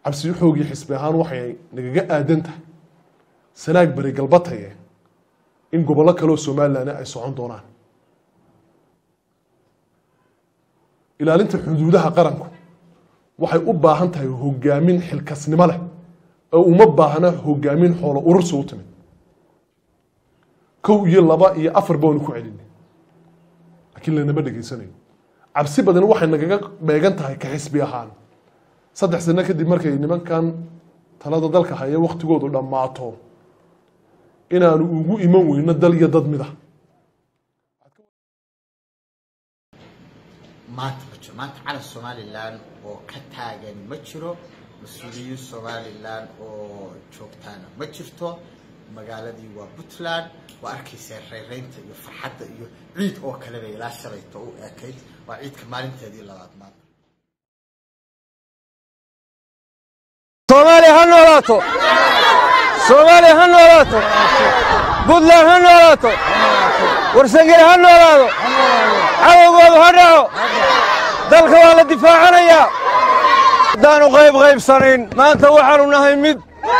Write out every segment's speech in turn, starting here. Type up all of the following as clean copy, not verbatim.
cabsi xoogii xisbi ahaan waxay nagaga aadan tahay sanaag bari galbatay in gobollo kale oo Soomaaliland ay socon doonaan ilaalinta xuduudaha qaranku waxay u baahan tahay hogaamin xilkasnimo leh oo uma baahna hogaamin xoolo urursi u timid kow iyo laba iyo afar baan ku celinay laakiin lana ma dhageysanayo cabsi badan waxay nagaga beegan tahay ka xisbi ahaan 3 sano kadib markay nimankan talada dalka haya waqtigoodu dhamaato inaanu ugu iman weyno dal iyo dad mida maanta cala Somaliland oo ka taagan ma jiro mas'uuliyiin Somaliland oo joogtaana ma jirto magaaladii waa Puntland waa arkaysaa reereynta iyo farxadda iyo ciid oo kale bay ilaa shalayto u eekayd waa ciidka maalinteedii labaad maanta Soomaali ha noolaato Puntland ha noolaato Warsangeli ha noolaado cadowgoodu ha dhaco dalka waa la difaacanayaa haddaanu qaybsanayn maanta waxaanu nahay mid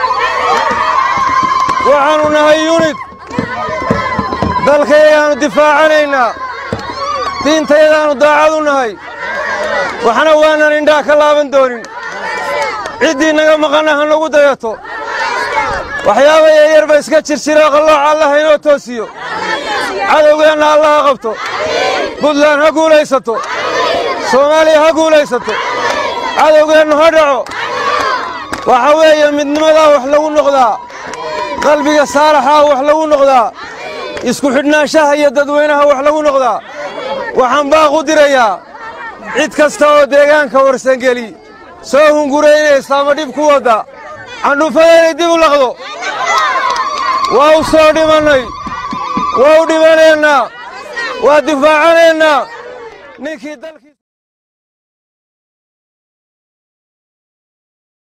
waxaanu nahay unit dalkayagaanu difaacanaynaa diintayadaanu daacad u nahay waxna waanan indhaa ka laaban doonin ciddii naga maqanna ha nagu dayato waxyaaba yaryar ba iska jirjiro qallooca Allah inoo toosiyo cadowgeenna Allah ha qabto Puntland ha guulaysato Soomaaliya ha guulaysato cadowgeenna ha dhaco waxa weeye midnimada wax lagu noqdaa qalbiga saalaxa wax lagu noqdaa isku xidhnaanshaha iyo dadweynaha wax lagu noqdaa waxaan baaq u dirayaa cid kasta oo deegaanka Warsangeli soo hungureynaysa ama dhib ku wada candhuufadeena dib u laqdo waa u soo dhimanay waa u dhimanaynaa waa difaacaneynaa ninkii dalkii